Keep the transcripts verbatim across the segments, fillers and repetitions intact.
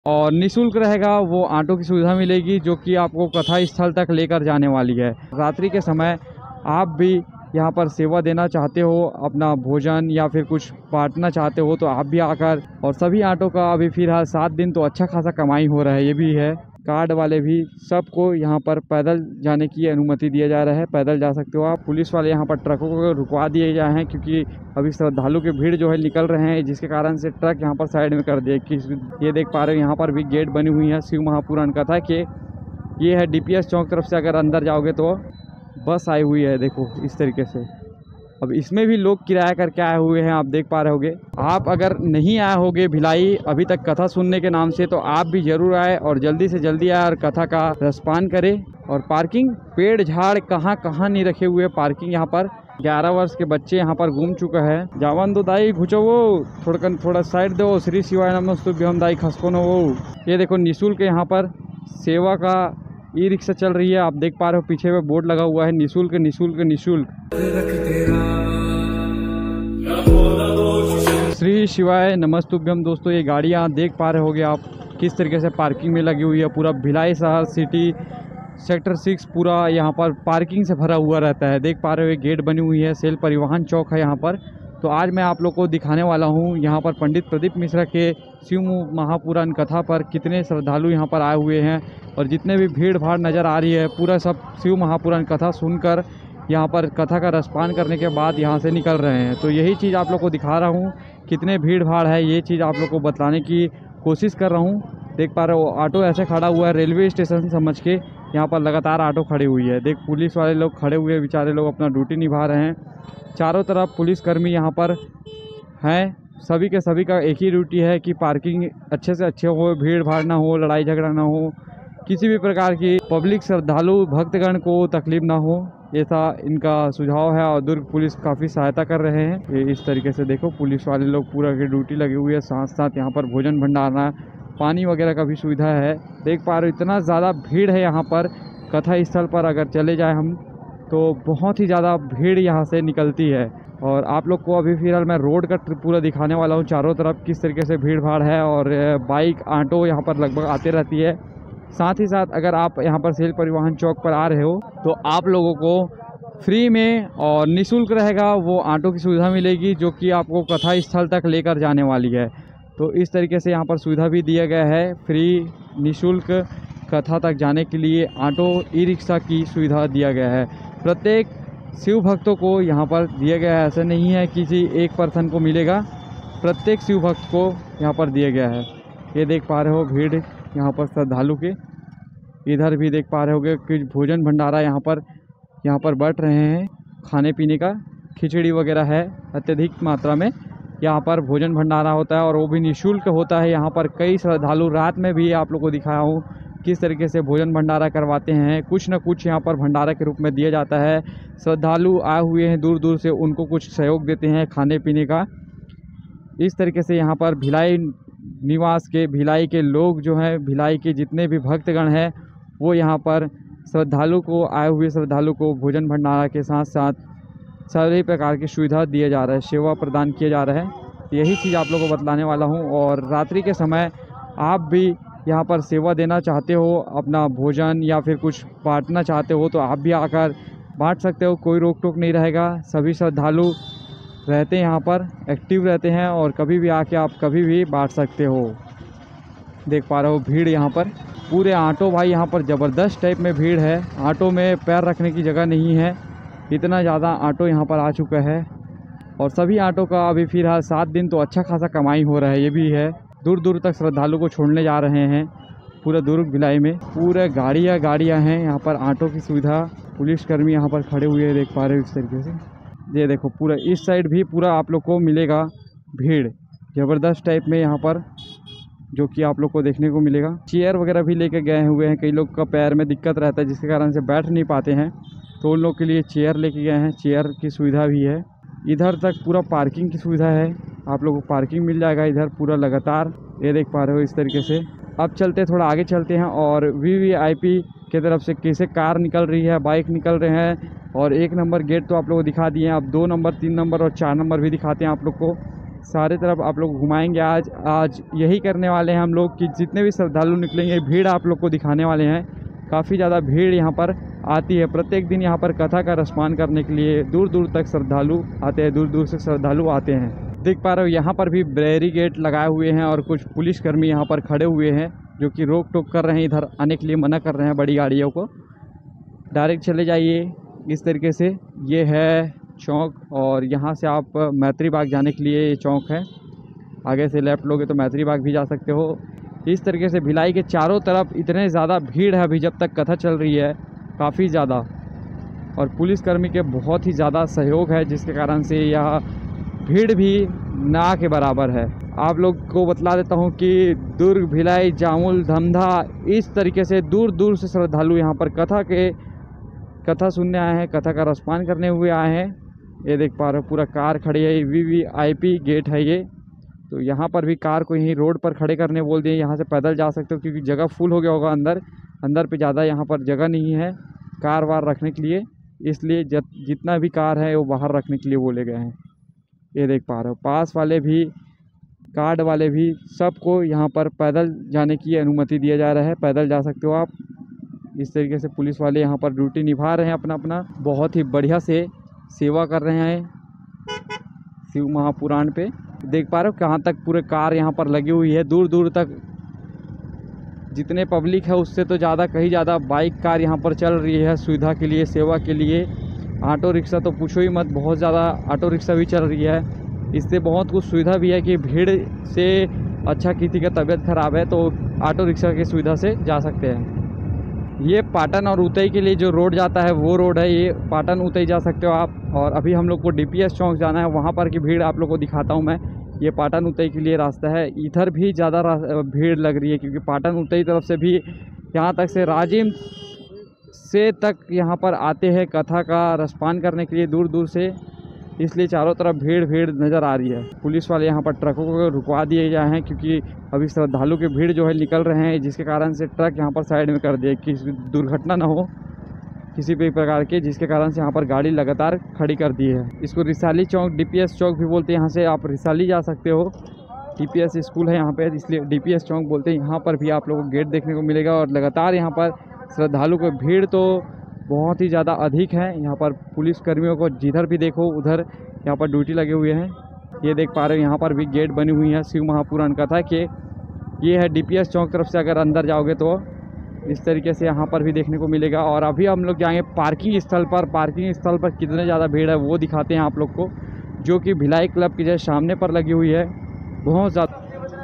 और निःशुल्क रहेगा वो ऑटो की सुविधा मिलेगी जो कि आपको कथा स्थल तक लेकर जाने वाली है। रात्रि के समय आप भी यहाँ पर सेवा देना चाहते हो, अपना भोजन या फिर कुछ बांटना चाहते हो तो आप भी आकर, और सभी ऑटो का अभी फिलहाल सात दिन तो अच्छा खासा कमाई हो रहा है। ये भी है, कार्ड वाले भी सबको यहाँ पर पैदल जाने की अनुमति दिया जा रहा है, पैदल जा सकते हो आप। पुलिस वाले यहाँ पर ट्रकों को रुकवा दिए गए हैं क्योंकि अभी श्रद्धालु की भीड़ जो है निकल रहे हैं, जिसके कारण से ट्रक यहाँ पर साइड में कर दिए। कि ये देख पा रहे हो यहाँ पर भी गेट बनी हुई है शिव महापुराण कथा के। ये है डीपीएस चौक तरफ से अगर अंदर जाओगे तो बस आई हुई है, देखो इस तरीके से। अब इसमें भी लोग किराया करके आए हुए हैं, आप देख पा रहे होगे। आप अगर नहीं आए होगे भिलाई अभी तक कथा सुनने के नाम से, तो आप भी जरूर आए और जल्दी से जल्दी आए और कथा का रसपान करें। और पार्किंग, पेड़ झाड़ कहाँ कहाँ नहीं रखे हुए पार्किंग यहाँ पर। ग्यारह वर्ष के बच्चे यहाँ पर घूम चुका है। जावन दो दाई घुचो वो थोड़ा थोड़ा साइड दो, श्री शिवाय नमस्तुभ्यम दाई खसको न वो। ये देखो निःशुल्क यहाँ पर सेवा का ई रिक्शा चल रही है, आप देख पा रहे हो पीछे में बोर्ड लगा हुआ है निःशुल्क निःशुल्क निःशुल्क। श्री शिवाय नमस्तुभ्यम। दोस्तों ये गाड़ियाँ देख पा रहे होगे आप किस तरीके से पार्किंग में लगी हुई है। पूरा भिलाई शहर सिटी सेक्टर सिक्स पूरा यहाँ पर पार्किंग से भरा हुआ रहता है। देख पा रहे हो ये गेट बनी हुई है, सेल परिवहन चौक है यहाँ पर। तो आज मैं आप लोग को दिखाने वाला हूँ यहाँ पर पंडित प्रदीप मिश्रा के शिव महापुराण कथा पर कितने श्रद्धालु यहाँ पर आए हुए हैं, और जितने भी भीड़ भाड़ नज़र आ रही है पूरा सब शिव महापुराण कथा सुनकर यहाँ पर कथा का रसपान करने के बाद यहाँ से निकल रहे हैं। तो यही चीज़ आप लोग को दिखा रहा हूँ, कितने भीड़ भाड़ है ये चीज़ आप लोग को बताने की कोशिश कर रहा हूँ। देख पा रहे हो ऑटो ऐसे खड़ा हुआ है रेलवे स्टेशन समझ के, यहाँ पर लगातार ऑटो खड़ी हुई है। देख पुलिस वाले लोग खड़े हुए, बेचारे लोग अपना ड्यूटी निभा रहे हैं। चारों तरफ पुलिसकर्मी यहाँ पर हैं, सभी के सभी का एक ही ड्यूटी है कि पार्किंग अच्छे से अच्छे हो, भीड़ भाड़ ना हो, लड़ाई झगड़ा ना हो, किसी भी प्रकार की पब्लिक श्रद्धालु भक्तगण को तकलीफ ना हो, ऐसा इनका सुझाव है। और दुर्ग पुलिस काफ़ी सहायता कर रहे हैं। ये इस तरीके से देखो पुलिस वाले लोग पूरा की ड्यूटी लगी हुई है, साथ साथ यहाँ पर भोजन भंडारा पानी वगैरह का भी सुविधा है। देख पा रहे हो इतना ज़्यादा भीड़ है यहाँ पर कथा स्थल पर। अगर चले जाए हम तो बहुत ही ज़्यादा भीड़ यहाँ से निकलती है। और आप लोग को अभी फिलहाल मैं रोड का पूरा दिखाने वाला हूँ, चारों तरफ किस तरीके से भीड़ भाड़ है। और बाइक ऑटो यहाँ पर लगभग आते रहती है। साथ ही साथ अगर आप यहाँ पर सेल परिवहन चौक पर आ रहे हो तो आप लोगों को फ्री में और निःशुल्क रहेगा वो ऑटो की सुविधा मिलेगी जो कि आपको कथा स्थल तक लेकर जाने वाली है। तो इस तरीके से यहाँ पर सुविधा भी दिया गया है, फ्री निःशुल्क कथा तक जाने के लिए ऑटो ई रिक्शा की सुविधा दिया गया है। प्रत्येक शिव भक्तों को यहाँ पर दिया गया है, ऐसा नहीं है किसी एक पर्सन को मिलेगा, प्रत्येक शिव भक्त को यहाँ पर दिया गया है। ये देख पा रहे हो भीड़ यहाँ पर श्रद्धालु के, इधर भी देख पा रहे होगे कि भोजन भंडारा यहाँ पर यहाँ पर बट रहे हैं। खाने पीने का खिचड़ी वगैरह है, अत्यधिक मात्रा में यहाँ पर भोजन भंडारा होता है और वो भी निःशुल्क होता है। यहाँ पर कई श्रद्धालु, रात में भी आप लोग को दिखाया हूँ किस तरीके से भोजन भंडारा करवाते हैं। कुछ न कुछ यहाँ पर भंडारा के रूप में दिया जाता है। श्रद्धालु आए हुए हैं दूर दूर से, उनको कुछ सहयोग देते हैं खाने पीने का। इस तरीके से यहाँ पर भिलाई निवास के, भिलाई के लोग जो हैं, भिलाई के जितने भी भक्तगण हैं वो यहाँ पर श्रद्धालु को, आए हुए श्रद्धालु को भोजन भंडारा के साथ साथ सभी प्रकार की सुविधा दिए जा रहा है, सेवा प्रदान किए जा रहे हैं। यही चीज़ आप लोगों को बतलाने वाला हूँ। और रात्रि के समय आप भी यहाँ पर सेवा देना चाहते हो, अपना भोजन या फिर कुछ बांटना चाहते हो तो आप भी आकर बांट सकते हो, कोई रोक टोक नहीं रहेगा। सभी श्रद्धालु रहते हैं यहाँ पर, एक्टिव रहते हैं और कभी भी आके आप कभी भी बांट सकते हो। देख पा रहे हो भीड़ यहाँ पर पूरे ऑटो, भाई यहाँ पर ज़बरदस्त टाइप में भीड़ है। ऑटो में पैर रखने की जगह नहीं है, इतना ज़्यादा ऑटो यहाँ पर आ चुका है। और सभी ऑटो का अभी फिलहाल सात दिन तो अच्छा खासा कमाई हो रहा है। ये भी है, दूर दूर तक श्रद्धालु को छोड़ने जा रहे हैं पूरा दुर्ग भिलाई में। पूरे गाड़ियाँ गाड़ियाँ हैं यहाँ पर, ऑटो की सुविधा। पुलिसकर्मी यहाँ पर खड़े हुए देख पा रहे हो इस तरीके से। ये देखो पूरा इस साइड भी पूरा आप लोग को मिलेगा भीड़ ज़बरदस्त टाइप में यहाँ पर, जो कि आप लोग को देखने को मिलेगा। चेयर वगैरह भी लेके गए हुए हैं, कई लोग का पैर में दिक्कत रहता है जिसके कारण से बैठ नहीं पाते हैं, तो उन लोग के लिए चेयर लेके गए हैं, चेयर की सुविधा भी है। इधर तक पूरा पार्किंग की सुविधा है, आप लोगों को पार्किंग मिल जाएगा इधर पूरा लगातार। ये देख पा रहे हो इस तरीके से। अब चलते थोड़ा आगे चलते हैं और वी वी आई पी की तरफ से कैसे कार निकल रही है, बाइक निकल रहे हैं। और एक नंबर गेट तो आप लोगों को दिखा दिए हैं, अब दो नंबर, तीन नंबर और चार नंबर भी दिखाते हैं आप लोग को। सारे तरफ आप लोग घुमाएंगे। आज आज यही करने वाले हैं हम लोग कि जितने भी श्रद्धालु निकलेंगे भीड़ आप लोग को दिखाने वाले हैं। काफ़ी ज़्यादा भीड़ यहाँ पर आती है प्रत्येक दिन। यहाँ पर कथा का रसपान करने के लिए दूर दूर तक श्रद्धालु आते हैं, दूर दूर से श्रद्धालु आते हैं। देख पा रहे हो यहाँ पर भी बैरिकेड लगाए हुए हैं और कुछ पुलिसकर्मी यहाँ पर खड़े हुए हैं जो कि रोक टोक कर रहे हैं, इधर आने के लिए मना कर रहे हैं बड़ी गाड़ियों को। डायरेक्ट चले जाइए इस तरीके से। ये है चौक और यहाँ से आप मैत्री बाग जाने के लिए ये चौक है। आगे से लेफ़्ट लोगे तो मैत्री बाग भी जा सकते हो। इस तरीके से भिलाई के चारों तरफ इतने ज़्यादा भीड़ है अभी जब तक कथा चल रही है, काफ़ी ज़्यादा। और पुलिसकर्मी के बहुत ही ज़्यादा सहयोग है जिसके कारण से यह भीड़ भी ना के बराबर है। आप लोग को बतला देता हूँ कि दुर्ग, भिलाई, जामुल, धमधा इस तरीके से दूर दूर से श्रद्धालु यहाँ पर कथा के कथा सुनने आए हैं, कथा का रसपान करने हुए आए हैं। ये देख पा रहे हो पूरा कार खड़ी है, V V I P gate है ये। तो यहाँ पर भी कार को यहीं रोड पर खड़े करने बोल दिए। यहाँ से पैदल जा सकते हो क्योंकि जगह फुल हो गया होगा अंदर अंदर पे ज़्यादा यहाँ पर जगह नहीं है कार वार रखने के लिए, इसलिए जितना भी कार है वो बाहर रखने के लिए बोले गए हैं। ये देख पा रहे हो पास वाले भी, कार्ड वाले भी, सबको यहाँ पर पैदल जाने की अनुमति दिया जा रहा है। पैदल जा सकते हो आप। इस तरीके से पुलिस वाले यहाँ पर ड्यूटी निभा रहे हैं अपना अपना, बहुत ही बढ़िया से सेवा कर रहे हैं शिव महापुराण पे। देख पा रहे हो कहाँ तक पूरे कार यहाँ पर लगी हुई है, दूर दूर तक जितने पब्लिक है उससे तो ज़्यादा, कहीं ज़्यादा बाइक कार यहाँ पर चल रही है सुविधा के लिए, सेवा के लिए। ऑटो रिक्शा तो पूछो ही मत, बहुत ज़्यादा ऑटो रिक्शा भी चल रही है। इससे बहुत कुछ सुविधा भी है कि भीड़ से अच्छा किसी का तबीयत ख़राब है तो ऑटो रिक्शा की सुविधा से जा सकते हैं। ये पाटन और उतई के लिए जो रोड जाता है वो रोड है, ये पाटन उतई जा सकते हो आप। और अभी हम लोग को डी पी एस चौक जाना है, वहाँ पर की भीड़ आप लोग को दिखाता हूँ मैं। ये पाटन उतई के लिए रास्ता है, इधर भी ज़्यादा भीड़ लग रही है क्योंकि पाटन उतई तरफ से भी यहाँ तक से राजिम से तक यहाँ पर आते हैं कथा का रसपान करने के लिए दूर दूर से, इसलिए चारों तरफ भीड़ भीड़ नज़र आ रही है। पुलिस वाले यहाँ पर ट्रकों को रुकवा दिए गए हैं क्योंकि अभी श्रद्धालु की भीड़ जो है निकल रहे हैं, जिसके कारण से ट्रक यहाँ पर साइड में कर दिए कि दुर्घटना ना हो किसी भी प्रकार के, जिसके कारण से यहाँ पर गाड़ी लगातार खड़ी कर दी है। इसको Risali Chowk, D P S Chowk भी बोलते हैं। यहाँ से आप रिसाली जा सकते हो, डी पी एस स्कूल है यहाँ पे, इसलिए डी पी एस चौक बोलते हैं। यहाँ पर भी आप लोगों को गेट देखने को मिलेगा और लगातार यहाँ पर श्रद्धालु की भीड़ तो बहुत ही ज़्यादा अधिक है। यहाँ पर पुलिस कर्मियों को जिधर भी देखो उधर यहाँ पर ड्यूटी लगे हुए हैं। ये देख पा रहे हो यहाँ पर भी गेट बनी हुई है शिव महापुराण कथा के। ये है डी पी एस चौक तरफ से अगर अंदर जाओगे तो इस तरीके से यहाँ पर भी देखने को मिलेगा। और अभी हम लोग जाएंगे पार्किंग स्थल पर। पार्किंग स्थल पर कितने ज़्यादा भीड़ है वो दिखाते हैं आप लोग को, जो कि भिलाई क्लब की जैसे सामने पर लगी हुई है, बहुत ज़्यादा।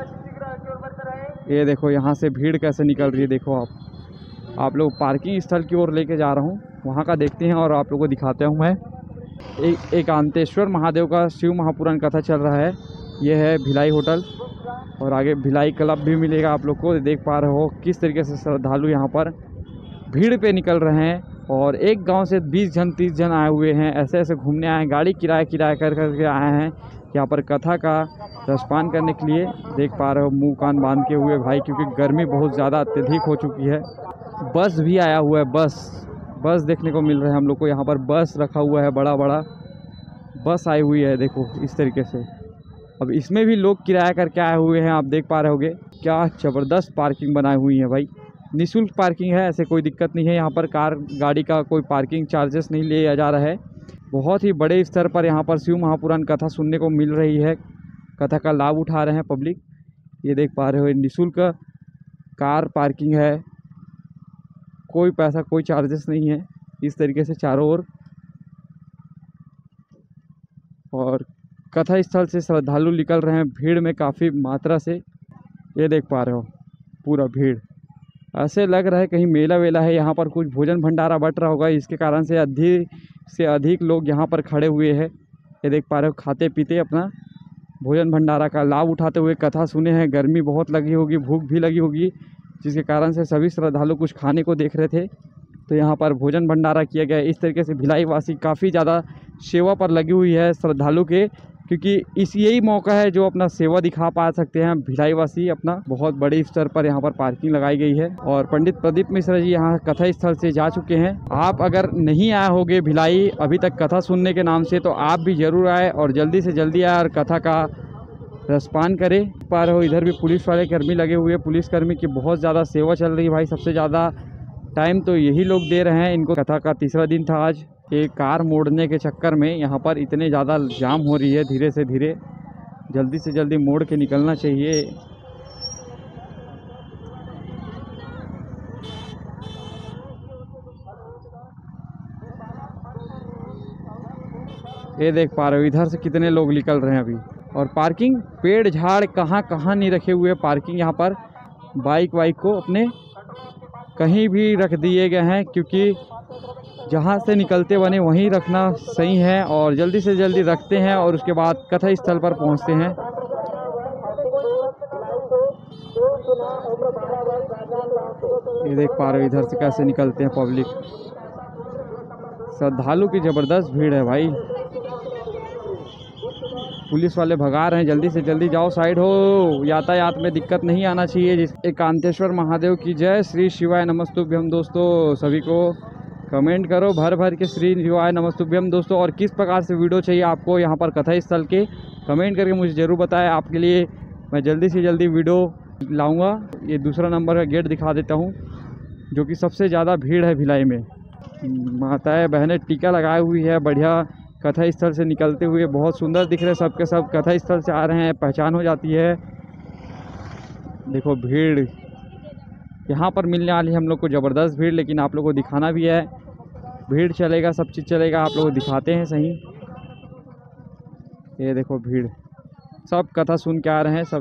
ये देखो यहाँ से भीड़ कैसे निकल रही है, देखो आप आप लोग पार्किंग स्थल की ओर लेके जा रहा हूँ, वहाँ का देखते हैं और आप लोग को दिखाता हूँ मैं। एक एकांतेश्वर महादेव का शिव महापुराण कथा चल रहा है। ये है भिलाई होटल और आगे भिलाई क्लब भी मिलेगा आप लोग को। देख पा रहे हो किस तरीके से श्रद्धालु यहाँ पर भीड़ पे निकल रहे हैं और एक गांव से बीस जन तीस जन आए हुए हैं, ऐसे ऐसे घूमने आए हैं, गाड़ी किराया किराया कर करके आए हैं यहाँ पर कथा का रसपान करने के लिए। देख पा रहे हो मुँह कान बांध के हुए भाई, क्योंकि गर्मी बहुत ज़्यादा अत्यधिक हो चुकी है। बस भी आया हुआ है, बस बस देखने को मिल रहा है हम लोग को। यहाँ पर बस रखा हुआ है, बड़ा बड़ा बस आई हुई है, देखो इस तरीके से। अब इसमें भी लोग किराया करके आए हुए हैं, आप देख पा रहे होगे। क्या ज़बरदस्त पार्किंग बनाई हुई है भाई, निःशुल्क पार्किंग है, ऐसे कोई दिक्कत नहीं है। यहाँ पर कार गाड़ी का कोई पार्किंग चार्जेस नहीं लिया जा रहा है। बहुत ही बड़े स्तर पर यहाँ पर शिव महापुराण कथा सुनने को मिल रही है, कथा का लाभ उठा रहे हैं पब्लिक। ये देख पा रहे हो निःशुल्क कार पार्किंग है, कोई पैसा कोई चार्जेस नहीं है। इस तरीके से चारों ओर, और कथा स्थल से श्रद्धालु निकल रहे हैं भीड़ में काफ़ी मात्रा से। ये देख पा रहे हो पूरा भीड़, ऐसे लग रहा है कहीं मेला वेला है, यहाँ पर कुछ भोजन भंडारा बट रहा होगा, इसके कारण से अधिक से अधिक लोग यहाँ पर खड़े हुए हैं। ये देख पा रहे हो खाते पीते अपना भोजन भंडारा का लाभ उठाते हुए कथा सुने हैं। गर्मी बहुत लगी होगी, भूख भी लगी होगी, जिसके कारण से सभी श्रद्धालु कुछ खाने को देख रहे थे, तो यहाँ पर भोजन भंडारा किया गया। इस तरीके से भिलाई वासी काफ़ी ज़्यादा सेवा पर लगी हुई है श्रद्धालु के, क्योंकि इस यही मौका है जो अपना सेवा दिखा पा सकते हैं भिलाई वासी अपना। बहुत बड़े स्तर पर यहाँ पर पार्किंग लगाई गई है और पंडित प्रदीप मिश्रा जी यहाँ कथा स्थल से जा चुके हैं। आप अगर नहीं आए होगे भिलाई अभी तक कथा सुनने के नाम से, तो आप भी ज़रूर आए और जल्दी से जल्दी आए और कथा का रसपान करे। पा रहे हो इधर भी पुलिस वाले कर्मी लगे हुए हैं, पुलिस कर्मी की बहुत ज़्यादा सेवा चल रही है भाई। सबसे ज़्यादा टाइम तो यही लोग दे रहे हैं इनको। कथा का तीसरा दिन था आज। एक कार मोड़ने के चक्कर में यहाँ पर इतने ज़्यादा जाम हो रही है, धीरे से धीरे जल्दी से जल्दी मोड़ के निकलना चाहिए। ये देख पा रहे हो इधर से कितने लोग निकल रहे हैं अभी। और पार्किंग पेड़ झाड़ कहाँ कहाँ नहीं रखे हुए पार्किंग। यहाँ पर बाइक वाइक को अपने कहीं भी रख दिए गए हैं, क्योंकि जहाँ से निकलते बने वहीं रखना सही है। और जल्दी से जल्दी रखते हैं और उसके बाद कथा स्थल पर पहुँचते हैं। ये देख पा रहे हो इधर से कैसे निकलते हैं पब्लिक। श्रद्धालु की ज़बरदस्त भीड़ है भाई। पुलिस वाले भगा रहे हैं, जल्दी से जल्दी जाओ, साइड हो, यातायात में दिक्कत नहीं आना चाहिए। जिस एकांतेश्वर महादेव की जय, श्री शिवाय नमस्तुभ्यम। दोस्तों सभी को कमेंट करो भर भर के श्री शिवाय नमस्तुभ्यम दोस्तों। और किस प्रकार से वीडियो चाहिए आपको यहाँ पर कथा स्थल के, कमेंट करके मुझे ज़रूर बताएं। आपके लिए मैं जल्दी से जल्दी वीडियो लाऊंगा। ये दूसरा नंबर का गेट दिखा देता हूँ, जो कि सबसे ज़्यादा भीड़ है भिलाई में। माताएं बहनें टीका लगाई हुई है, बढ़िया कथा स्थल से निकलते हुए बहुत सुंदर दिख रहे हैं। सबके सब कथा स्थल से आ रहे हैं, पहचान हो जाती है। देखो भीड़ यहाँ पर मिलने वाली है हम लोग को ज़बरदस्त भीड़, लेकिन आप लोग को दिखाना भी है। भीड़ चलेगा, सब चीज़ चलेगा, आप लोग को दिखाते हैं सही। ये देखो भीड़, सब कथा सुन के आ रहे हैं सब।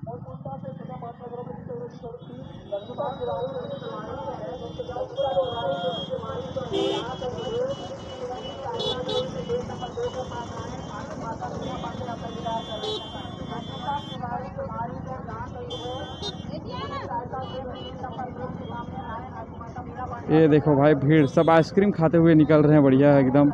ये देखो भाई भीड़, सब आइसक्रीम खाते हुए निकल रहे हैं, बढ़िया एकदम।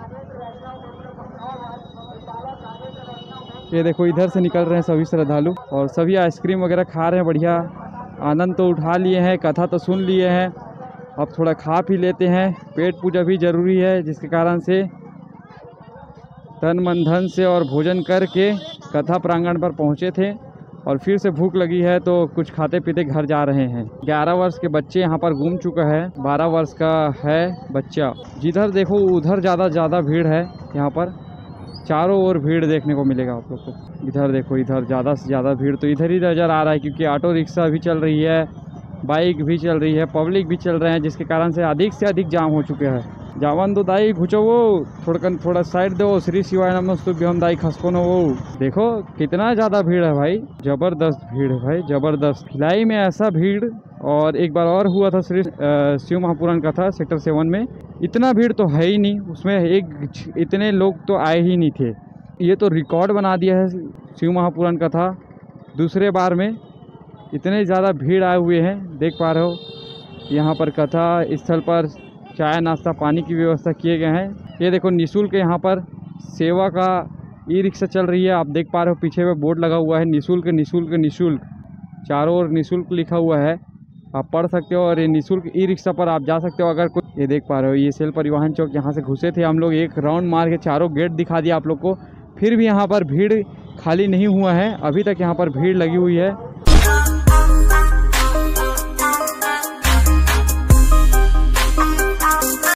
ये देखो इधर से निकल रहे हैं सभी श्रद्धालु और सभी आइसक्रीम वगैरह खा रहे हैं, बढ़िया आनंद तो उठा लिए हैं, कथा तो सुन लिए हैं। अब थोड़ा खा पी लेते हैं, पेट पूजा भी ज़रूरी है, जिसके कारण से तन मन धन से और भोजन करके कथा प्रांगण पर पहुँचे थे और फिर से भूख लगी है तो कुछ खाते पीते घर जा रहे हैं। ग्यारह वर्ष के बच्चे यहाँ पर घूम चुका है, बारह वर्ष का है बच्चा। जिधर देखो उधर ज़्यादा ज़्यादा भीड़ है। यहाँ पर चारों ओर भीड़ देखने को मिलेगा आप लोग को। इधर देखो, इधर ज़्यादा से ज़्यादा भीड़ तो इधर ही नज़र आ रहा है, क्योंकि ऑटो रिक्शा भी चल रही है, बाइक भी चल रही है, पब्लिक भी चल रहे हैं, जिसके कारण से अधिक से अधिक जाम हो चुके हैं। जावन दो दाई घुचो वो थोड़ा थोड़ा साइड दो, श्री शिवाय नमस्तुभ्यम दाई खसको न वो। देखो कितना ज़्यादा भीड़ है भाई, ज़बरदस्त भीड़ है भाई, ज़बरदस्त। भिलाई में ऐसा भीड़ और एक बार और हुआ था श्री शिव महापुराण कथा सेक्टर सेवन में, इतना भीड़ तो है ही नहीं उसमें, एक इतने लोग तो आए ही नहीं थे। ये तो रिकॉर्ड बना दिया है शिव महापुराण कथा, दूसरे बार में इतने ज़्यादा भीड़ आए हुए हैं। देख पा रहे हो यहाँ पर कथा स्थल पर चाय नाश्ता पानी की व्यवस्था किए गए हैं। ये देखो निःशुल्क यहाँ पर सेवा का ई रिक्शा चल रही है, आप देख पा रहे हो पीछे में बोर्ड लगा हुआ है निःशुल्क निःशुल्क निःशुल्क, चारों ओर निःशुल्क लिखा हुआ है, आप पढ़ सकते हो। और ये निःशुल्क ई रिक्शा पर आप जा सकते हो अगर कोई। ये देख पा रहे हो ये सेल परिवहन चौक, यहाँ से घुसे थे हम लोग, एक राउंड मार के चारों गेट दिखा दिया आप लोग को, फिर भी यहाँ पर भीड़ खाली नहीं हुआ है, अभी तक यहाँ पर भीड़ लगी हुई है।